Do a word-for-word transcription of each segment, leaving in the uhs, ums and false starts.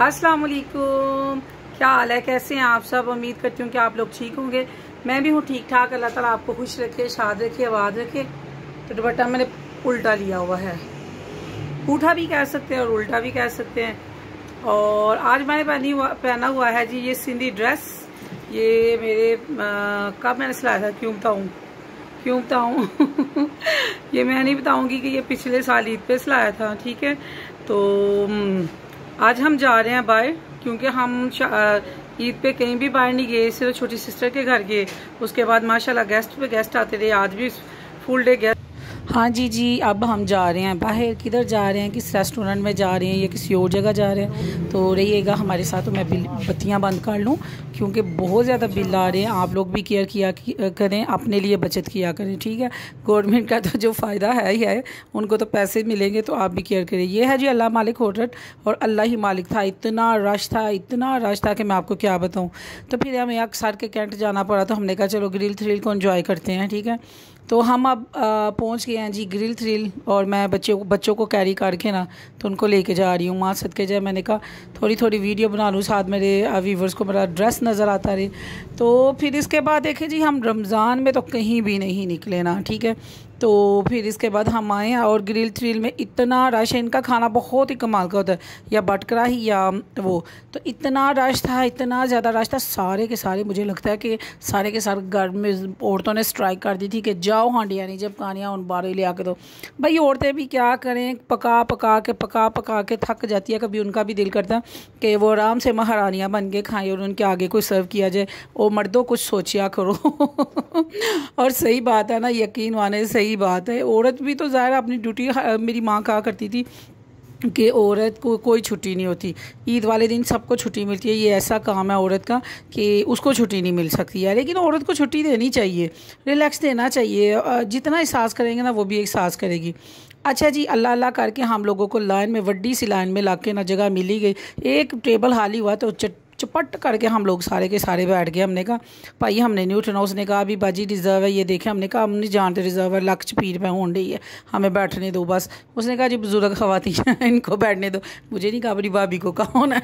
अस्सलाम वालेकुम, क्या हाल है, कैसे हैं आप सब। उम्मीद करती हूँ कि आप लोग ठीक होंगे। मैं भी हूँ ठीक ठाक। अल्लाह ताला आपको खुश रखे, शाद रखे, आबाद रखे। तो दुपट्टा मैंने उल्टा लिया हुआ है, उठा भी कह सकते हैं और उल्टा भी कह सकते हैं। और आज मैंने पहनी हुआ पहना हुआ है जी ये सिंधी ड्रेस। ये मेरे आ, कब मैंने सिलाया था, क्यों बताऊँ क्यों बताऊँ ये मैं नहीं बताऊँगी कि ये पिछले साल ईद पे सिलाया था, ठीक है। तो आज हम जा रहे हैं बाहर, क्योंकि हम ईद पे कहीं भी बाहर नहीं गए, सिर्फ छोटी सिस्टर के घर गए। उसके बाद माशाल्लाह गेस्ट पे गेस्ट आते रहे, आज भी फुल डे गेस्ट। हाँ जी जी अब हम जा रहे हैं बाहर। किधर जा रहे हैं, किस रेस्टोरेंट में जा रहे हैं या किसी और जगह जा रहे हैं, तो रहिएगा हमारे साथ। तो मैं बिल बत्तियाँ बंद कर लूँ क्योंकि बहुत ज़्यादा बिल आ रहे हैं। आप लोग भी केयर किया करें, अपने लिए बचत किया करें, ठीक है। गवर्नमेंट का तो जो फ़ायदा है ही है, उनको तो पैसे मिलेंगे, तो आप भी केयर करें। ये है जी अल्लाह मालिक होटल, और अल्लाह ही मालिक था। इतना रश था, इतना रश था कि मैं आपको क्या बताऊँ। तो फिर हमें एक सर के कैंट जाना पड़ा, तो हमने कहा चलो ग्रिल थ्रिल को एंजॉय करते हैं, ठीक है। तो हम अब पहुंच गए हैं जी ग्रिल थ्रिल, और मैं बच्चे को बच्चों को कैरी करके ना तो उनको लेके जा रही हूँ। माँ सदके जाए, मैंने कहा थोड़ी थोड़ी वीडियो बना लूँ, साथ मेरे व्यूवर्स को मेरा ड्रेस नज़र आता रहे। तो फिर इसके बाद देखें जी, हम रमज़ान में तो कहीं भी नहीं निकले ना, ठीक है। तो फिर इसके बाद हम आए, और ग्रिल थ्रिल में इतना रश है। इनका खाना बहुत ही कमाल का होता है, या बटकरा ही या वो। तो इतना रश था, इतना ज़्यादा रश था, सारे के सारे मुझे लगता है कि सारे के सारे घर में औरतों ने स्ट्राइक कर दी थी कि जाओ हांडियाँ नहीं, जब कहानियाँ उन बारह ले आके दो। भाई औरतें भी क्या करें, पका पका के पका पका के थक जाती है। कभी उनका भी दिल करता है कि वो आराम से महारानियाँ बन के खाएँ और उनके आगे कोई सर्व किया जाए। और मर्दों कुछ सोचिया करो और सही बात है ना, यकीन माने सही बात है। औरत भी तो ज़ाहिर अपनी ड्यूटी, मेरी माँ कहा करती थी कि औरत को कोई छुट्टी नहीं होती। ईद वाले दिन सबको छुट्टी मिलती है, ये ऐसा काम है औरत का कि उसको छुट्टी नहीं मिल सकती है। लेकिन औरत को छुट्टी देनी चाहिए, रिलैक्स देना चाहिए। जितना एहसास करेंगे ना, वो भी एहसास करेगी। अच्छा जी, अल्लाह अल्लाह करके हम लोगों को लाइन में, वड्डी सी लाइन में ला के ना जगह मिली गई। एक टेबल खाली हुआ तो चट चपट करके हम लोग सारे के सारे बैठ गए। हमने कहा भाई हमने नहीं उठना। उसने कहा अभी बाजी रिज़र्व है, ये देखें। हमने कहा हम नहीं जानते रिज़र्व है, लक्ष्य पीर पे होने रही है, हमें बैठने दो बस। उसने कहा जी बुजुर्ग ख़वातीन इनको बैठने दो। मुझे नहीं कहा, अपनी भाभी को कहा होना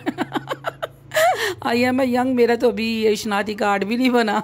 है आई एम ए यंग, मेरा तो अभी इशनाती कार्ड भी नहीं बना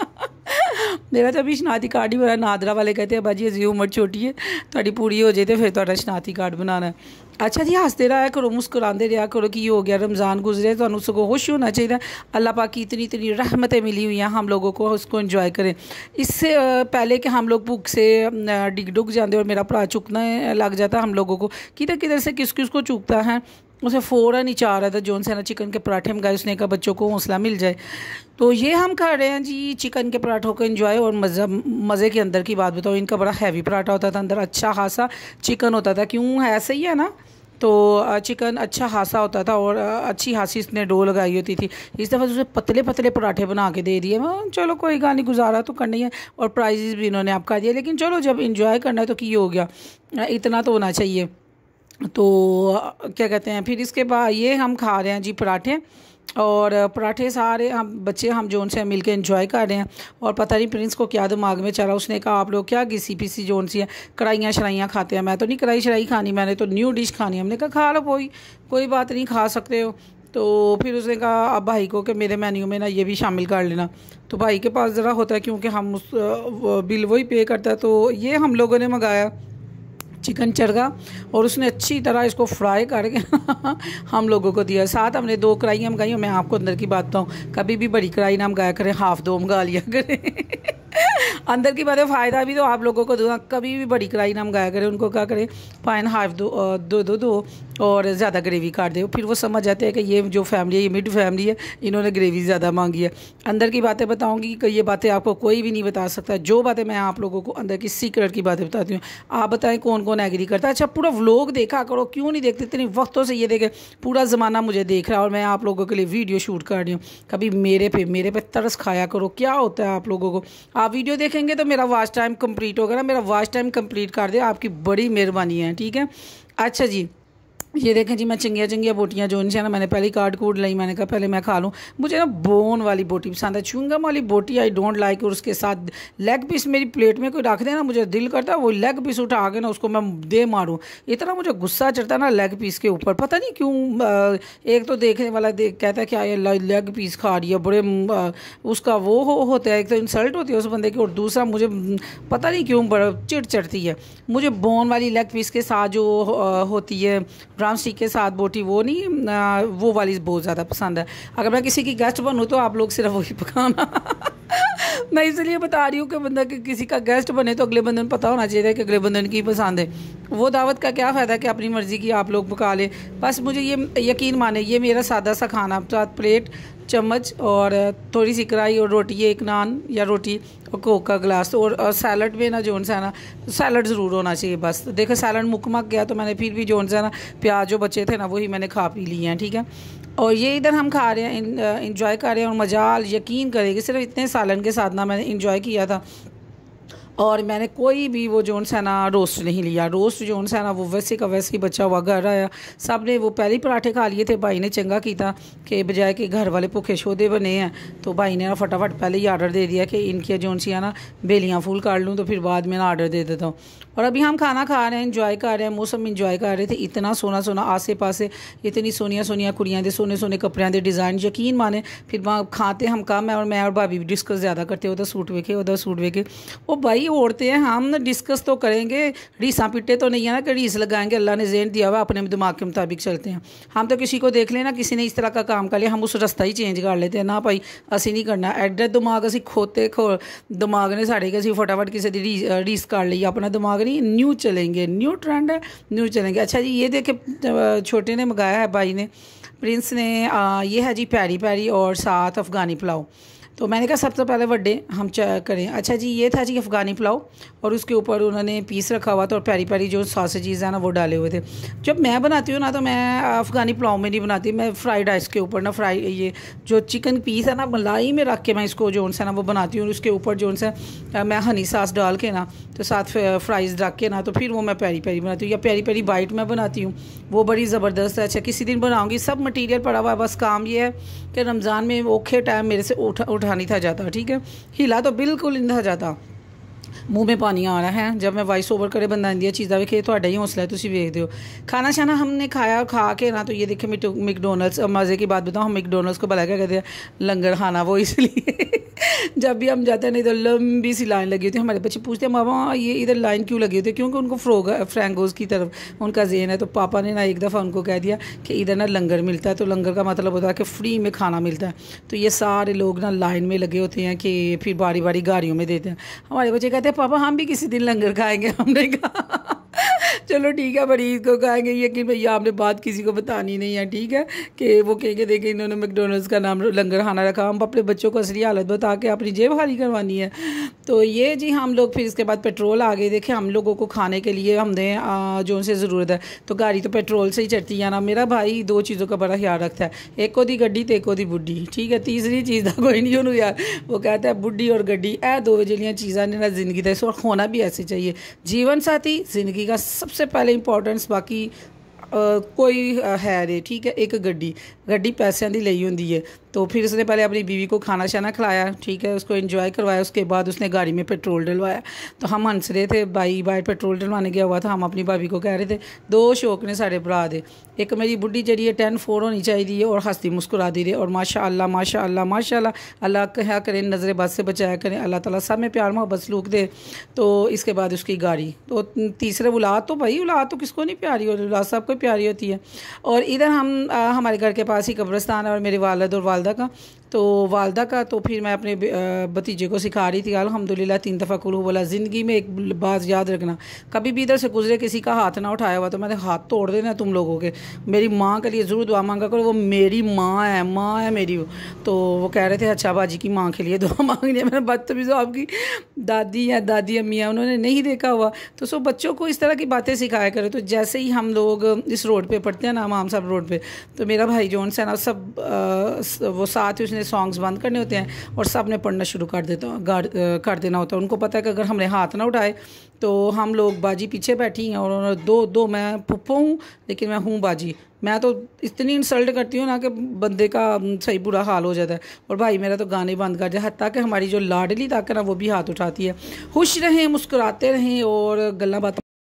मेरा तो अभी शनाती कार्ड ही बना। नादरा वाले कहते हैं बाजी अजी उम्र छोटी है, थोड़ी पूरी हो जाए तो फिर थोड़ा शनाती कार्ड बनाना है। अच्छा जी, हंसते रहा करो, मुस्कुराते रहा करो कि ये हो गया रमज़ान गुजरे, तो उसको खुश होना चाहिए। अल्लाह पाक की इतनी इतनी रहमतें मिली हुई हैं हम लोगों को, उसको एंजॉय करें। इससे पहले कि हम लोग भूख से डिग डुग जाते और मेरा भरा चुकना लग जाता हम लोगों को, किधर किधर से किस किस को चुकता है। उसे फ़ौरन ही चाह रहा था जोन से ना चिकन के पराठे मंगाए, उसने कहा बच्चों को हौसला मिल जाए। तो ये हम खा रहे हैं जी चिकन के पराठों को एंजॉय। और मज़ा मज़े के अंदर की बात बताओ, इनका बड़ा हैवी पराठा होता था, अंदर अच्छा खासा चिकन होता था। क्यों है, सही है ना। तो चिकन अच्छा खासा होता था और अच्छी खासी इसने डो लगाई होती थी। इस दफ़ा उसे पतले पतले पराठे बना के दे दिए। चलो कोई गाल नहीं, गुजारा तो करनी है, और प्राइजेस भी इन्होंने आपका दिया। लेकिन चलो जब इंजॉय करना है तो की हो गया, इतना तो होना चाहिए। तो क्या कहते हैं, फिर इसके बाद ये हम खा रहे हैं जी पराठे, और पराठे सारे हम बच्चे हम जोन से मिल के इन्जॉय कर रहे हैं। और पता नहीं प्रिंस को क्या दिमाग में चला, उसने कहा आप लोग क्या घिसी पीसी जोन सी है, कढ़ाइयाँ शराइयाँ खाते हैं। मैं तो नहीं कढ़ाई शराई खानी, मैंने तो न्यू डिश खानी। हमने कहा खा लो, कोई कोई बात नहीं, खा सकते हो। तो फिर उसने कहा अब भाई को कि मेरे मेन्यू में ना ये भी शामिल कर लेना। तो भाई के पास ज़रा होता है, क्योंकि हम उस बिल वही पे करता है। तो ये हम लोगों ने मंगाया चिकन चरगा, और उसने अच्छी तरह इसको फ्राई करके हम लोगों को दिया। साथ हमने दो कढ़ाइयाँ मंगाई। मैं आपको अंदर की बात बताऊँ, कभी भी बड़ी कढ़ाई ना मंगाया करें, हाफ दो मंगा लिया करें अंदर की बातें, फ़ायदा भी तो आप लोगों को दूँगा। कभी भी बड़ी कढ़ाई ना मंगाया करें, उनको क्या करें फाइन हाफ दो दो दो दो और ज़्यादा ग्रेवी काट दे। फिर वो समझ जाते हैं कि ये जो फैमिली है, ये मिड फैमिली है, इन्होंने ग्रेवी ज़्यादा मांगी है। अंदर की बातें बताऊँगी कि ये बातें आपको कोई भी नहीं बता सकता। जो बातें मैं आप लोगों को अंदर की सीक्रेट की बातें बताती हूँ, आप बताएं कौन कौन एग्री करता है। अच्छा पूरा व्लॉग देखा करो, क्यों नहीं देखते, इतने वक्तों से ये देखे पूरा ज़माना मुझे देख रहा है और मैं आप लोगों के लिए वीडियो शूट कर रही हूँ। कभी मेरे पे मेरे पे तरस खाया करो, क्या होता है आप लोगों को। आप वीडियो देखेंगे तो मेरा वॉच टाइम कंप्लीट होगा ना, मेरा वॉच टाइम कंप्लीट कर दे, आपकी बड़ी मेहरबानी है, ठीक है। अच्छा जी, ये देखें जी, मैं चंगिया चंगिया बोटियाँ जो है ना, मैंने पहले काट कूट लाई। मैंने कहा पहले मैं खा लूँ। मुझे ना बोन वाली बोटी पसंद है, च्युइंगम वाली बोटी आई डोंट लाइक। और उसके साथ लेग पीस मेरी प्लेट में कोई रख देना, मुझे दिल करता है वो लेग पीस उठा के ना उसको मैं दे मारूँ। इतना मुझे गुस्सा चढ़ता है ना लेग पीस के ऊपर, पता नहीं क्यों। एक तो देखने वाला देख कहता है कि ये लेग पीस खा रही है, बड़े उसका वो हो होता है, एक तो इंसल्ट होती है उस बंदे की, और दूसरा मुझे पता नहीं क्यों बड़ा चिढ़ चढ़ती है। मुझे बोन वाली लेग पीस के साथ जो होती है ड्रम स्टिक के साथ बोटी, वो नहीं आ, वो वाली बहुत ज़्यादा पसंद है। अगर मैं किसी की गेस्ट बनूँ तो आप लोग सिर्फ वही पकाना। मैं इसलिए बता रही हूँ कि बंदा कि किसी का गेस्ट बने तो अगले बंदे को पता होना चाहिए कि अगले बंदे की पसंद है। वो दावत का क्या फ़ायदा कि अपनी मर्ज़ी की आप लोग पका ले। बस मुझे ये यकीन माने, ये मेरा सादा सा खाना, साथ प्लेट, चम्मच और थोड़ी सी कढ़ाई और रोटी, एक नान या रोटी और कोक का गिलास। और, और सैलड में ना जोन सा है ना, सैलड ज़रूर होना चाहिए। बस देखो सैलड मुक मक गया तो मैंने फिर भी जोन सा ना प्याज जो बचे थे ना वही मैंने खा पी लिए हैं, ठीक है। और ये इधर हम खा रहे हैं, इंजॉय कर रहे हैं। और मजा यकीन करेंगे सिर्फ इतने सालन के साथ ना मैंने इंजॉय किया था। और मैंने कोई भी वो जोन सा ना रोस्ट नहीं लिया। रोस्ट जोन सा ना वो वैसे का वैसे ही बचा हुआ घर आया। सब ने वो पहले पराठे खा लिए थे। भाई ने चंगा किया कि बजाय कि घर वाले भुखे शोधे बने हैं तो भाई ने ना फटाफट पहले ही आर्डर दे दिया कि इनकी जोन सी है ना बेलियाँ फुल काट लूँ, तो फिर बाद में ना आर्डर दे देता हूँ। और अभी हम खाना खा रहे हैं, इंजॉय कर रहे हैं, मौसम इंजॉय कर रहे थे। इतना सोना सोना आसे पासे, इतनी सोनिया सोनिया कुड़ियाँ दे, सोने सोने कपड़ियाँ दे डिज़ाइन, यकीन माने। फिर वहाँ खाते हम कम है और मैं और भाभी भी डिस्कस ज़्यादा करते, उधर सूट वेखे उधर सूट वेखे। वो भाई औरतें हैं, हम डिस्कस तो करेंगे, रीसा पिटे तो नहीं है ना कि रीस लगाएंगे। अल्लाह ने ज़हन दिया हुआ, अपने दिमाग के मुताबिक चलते हैं। हम तो किसी को देख लेना किसी ने इस तरह का काम कर लिया, हम उस रास्ता ही चेंज कर लेते हैं ना भाई, असी नहीं करना। एडे दिमाग असी खोते खो दिमाग ने साढ़े के असी फटाफट किसी की रीस रीस कर ली। अपना दिमाग नहीं, न्यू चलेंगे, न्यू ट्रेंड है, न्यू चलेंगे। अच्छा जी, ये देखे छोटे ने मंगाया है, भाई ने, प्रिंस ने, आ, ये है जी पैरी पैरी और साथ अफ़गानी पुलाव। तो मैंने कहा सबसे पहले बर्थडे हम करें। अच्छा जी, ये था जी अफ़गानी पुलाव और उसके ऊपर उन्होंने पीस रखा हुआ था और पैरी पैरी जो सॉसेजेस है ना वो डाले हुए थे। जब मैं बनाती हूँ ना तो मैं अफ़गानी पुलाव में नहीं बनाती, मैं फ्राइड राइस के ऊपर ना फ्राई ये जो चिकन पीस है ना मलाई में रख के मैं इसको जोन सा ना वो बनाती हूँ। उसके ऊपर जोन सा मैं हनी सॉस डाल के ना तो साथ फ्राइज़ रख के ना तो फिर वो मैं पैरी पैरी बनाती हूँ, या पैरी पैरी बाइट में बनाती हूँ, वो बड़ी ज़बरदस्त है। अच्छा किसी दिन बनाऊँगी, सब मटीरियल पड़ा हुआ है, बस काम ये है कि रमज़ान में औखे टाइम मेरे से उठा उठा नहीं था जाता, ठीक है, हिला तो बिल्कुल नहीं था जाता। मूँह में पानी आ रहा है जब मैं वॉइस ओवर करे बंदा इंदिया चीज़ा वेखे थोड़ा ही हौसला है, तुम वेखते हो। खाना शाना हमने खाया, खा के ना तो ये देखे मैकडोनल्ड्स, मज़े की बात बताऊँ, हम मैकडोनल्ड्स को भला क्या कहते हैं, लंगर खाना, वो इसलिए जब भी हम जाते हैं नहीं तो लंबी सी लाइन लगी होती है। हमारे बच्चे पूछते हैं मामा ये इधर लाइन क्यों लगी होती है, क्योंकि उनको फ्रोग फ्रैंगोज़ की तरफ उनका ज़हन है। तो पापा ने ना एक दफ़ा उनको कह दिया कि इधर ना लंगर मिलता है, तो लंगर का मतलब होता है कि फ्री में खाना मिलता है। तो ये सारे लोग ना लाइन में लगे होते हैं कि फिर बारी बारी गाड़ियों में देते हैं। हमारे बच्चे कहते हैं पापा हम भी किसी दिन लंगर खाएंगे। हमने कहा चलो ठीक है, बड़ी ईद को खाएंगे, ये कि भैया आपने बात किसी को बतानी नहीं है, ठीक है, कि वो कहेंगे देखें इन्होंने मैकडोनल्ड्स का नाम लंगर खाना रखा, हम अपने बच्चों को असली हालत बता के अपनी जेब खाली करवानी है। तो ये जी हम लोग फिर इसके बाद पेट्रोल आ गए। देखें हम लोगों को खाने के लिए हमने जो उनसे ज़रूरत है तो गाड़ी तो पेट्रोल से ही चढ़ती है ना। मेरा भाई दो चीज़ों का बड़ा ख्याल रखता है, एक को दी गड्डी तो एक को दी बुढ़ी, ठीक है, तीसरी चीज़ का कोई नहीं होनू यार। वो कहता है बुढ़ी और गड्डी ए दो जलियाँ चीज़ा ने ना जिंदगी का और होना भी ऐसे चाहिए। जीवन साथी ज़िंदगी का सबसे पहले इंपॉर्टेंस, बाकी आ, कोई है रे, ठीक है। एक गड्डी गड्डी पैसों की ली होंगी है। तो फिर उसने पहले अपनी बीवी को खाना शाना खिलाया, ठीक है, उसको एंजॉय करवाया, उसके बाद उसने गाड़ी में पेट्रोल डलवाया। तो हम हंस रहे थे, भाई बाहर पेट्रोल डलवाने गया हुआ था, हम अपनी भाभी को कह रहे थे दो शौक ने साढ़े भरा दे, एक मेरी बुढ़ी जी है टेन फोर होनी चाहिए और हंसती मुस्कुरा दी रहे, और माशा अल्लाह माशा अल्लाह माशा अल्लाह अल्लाह क्या करें, नज़र बद से बचाया करें, अल्लाह ताला सब में प्यार मोहब्बत सलूक दे। तो इसके बाद उसकी गाड़ी, तो तीसरे औलाद तो भाई औलाद तो किसको नहीं प्यारी होती, औलाद सबको प्यारी होती है। और इधर हम आ, हमारे घर के पास ही कब्रिस्तान है और मेरे वालिद और वालदा का, तो वालदा का तो फिर मैं अपने भतीजे को सिखा रही थी अल्हम्दुलिल्लाह तीन दफ़ा कुलू बोला। ज़िंदगी में एक बात याद रखना, कभी भी इधर से गुजरे किसी का हाथ ना उठाया हुआ तो मैंने हाथ तोड़ देना तुम लोगों के। मेरी माँ के लिए ज़रूर दुआ मांगा करो, वो मेरी माँ है, माँ है मेरी। तो वो कह रहे थे अच्छा बाजी की माँ के लिए दुआ मांगनी है। मैंने बदतमीज़ आपकी दादी है, दादी अम्मी है, उन्होंने नहीं देखा हुआ। तो सो बच्चों को इस तरह की बातें सिखाया करो। तो जैसे ही हम लोग इस रोड पर पढ़ते हैं ना, इमाम साहब रोड पर, तो मेरा भाई जोन से ना सब वो साथ ही उसने सॉन्ग्स बंद करने होते हैं और सब ने पढ़ना शुरू कर देता कर देना होता है। उनको पता है कि अगर हमने हाथ ना उठाए तो हम लोग बाजी पीछे बैठी हैं और उन्होंने दो दो मैं पुप्पो हूँ लेकिन मैं हूँ बाजी। मैं तो इतनी इंसल्ट करती हूँ ना कि बंदे का सही बुरा हाल हो जाता है। और भाई मेरा तो गाने बंद कर दिया, हत्ता कि हमारी जो लाडली ताकत है ना वो भी हाथ उठाती है। खुश रहें, मुस्कुराते रहें और गल्ला बात